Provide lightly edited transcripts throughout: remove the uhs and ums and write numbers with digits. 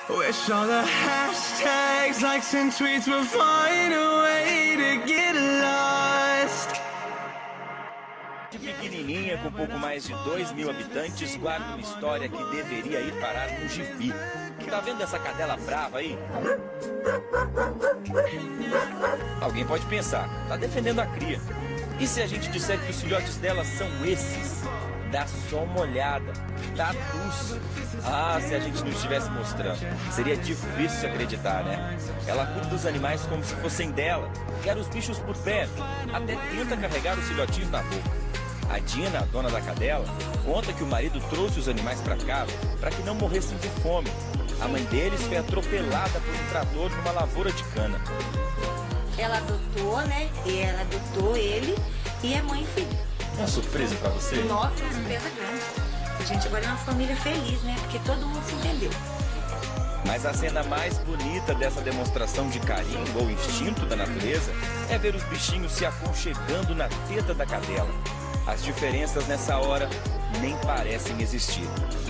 Wish all the hashtags, likes and tweets will find a way to get lost. De pequenininha, com pouco mais de 2.000 habitantes, guarda uma história que deveria ir parar no gibi. Tá vendo essa cadela brava aí? Alguém pode pensar, tá defendendo a cria. E se a gente disser que os filhotes dela são esses? Dá só uma olhada. Tatus. Ah, se a gente não estivesse mostrando. Seria difícil acreditar, né? Ela cuida dos animais como se fossem dela. Quer os bichos por perto. Até tenta carregar os filhotinhos na boca. A Dina, a dona da cadela, conta que o marido trouxe os animais para casa para que não morressem de fome. A mãe deles foi atropelada por um trator numa lavoura de cana. Ela adotou, né? E ela adotou ele e é mãe e filho. Uma surpresa para você? Nossa, uma surpresa grande. A gente agora é uma família feliz, né? Porque todo mundo se entendeu. Mas a cena mais bonita dessa demonstração de carinho ou instinto da natureza é ver os bichinhos se aconchegando na teta da cadela. As diferenças nessa hora nem parecem existir.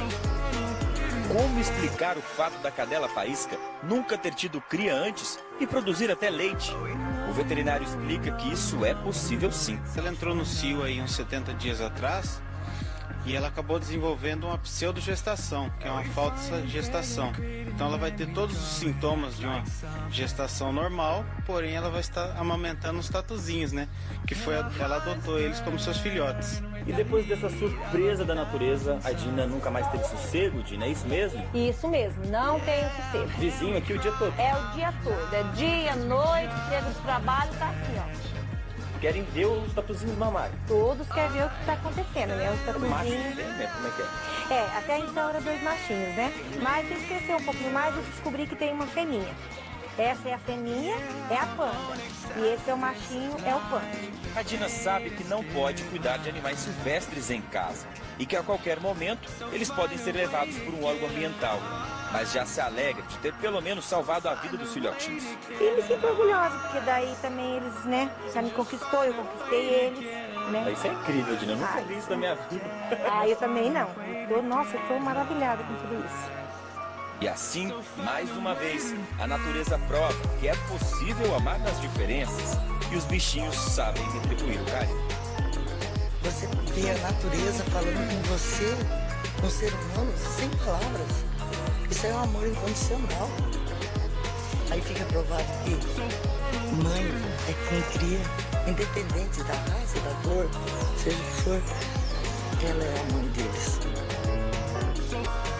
Como explicar o fato da cadela faísca nunca ter tido cria antes e produzir até leite? O veterinário explica que isso é possível sim. Ela entrou no cio aí uns 70 dias atrás e ela acabou desenvolvendo uma pseudogestação, que é uma falsa gestação. Então ela vai ter todos os sintomas de uma gestação normal, porém ela vai estar amamentando os tatuzinhos, né? Que foi ela adotou eles como seus filhotes. E depois dessa surpresa da natureza, a Dina nunca mais teve sossego, Dina, é isso mesmo? Isso mesmo, não tenho sossego. Vizinho aqui o dia todo. É o dia todo, é dia, noite, chega do trabalho, tá assim, ó. Querem ver os tatuzinhos mamarem. Todos querem ver o que tá acontecendo, né? Os Macho, tatuzinhos. né? Como é que é? É, até então era 2 machinhos, né? Mas eu esqueci um pouquinho mais e descobri que tem uma fêmea. Essa é a fêmea, é a panda. E esse é o machinho, é o panda. A Dina sabe que não pode cuidar de animais silvestres em casa e que a qualquer momento eles podem ser levados por um órgão ambiental. Mas já se alegra de ter pelo menos salvado a vida dos filhotinhos. E me sinto orgulhosa, porque daí também eles, né, já me conquistou, eu conquistei eles, né? Isso é incrível, Dina. Eu nunca vi isso na minha vida. Eu também não. Nossa, eu tô maravilhada com tudo isso. E assim, mais uma vez, a natureza prova que é possível amar nas diferenças e os bichinhos sabem retribuir o carinho. Você vê a natureza falando com você, com o ser humano, sem palavras. Isso é um amor incondicional. Aí fica provado que mãe é quem cria, independente da raça, da cor, seja o que for, ela é a mãe deles.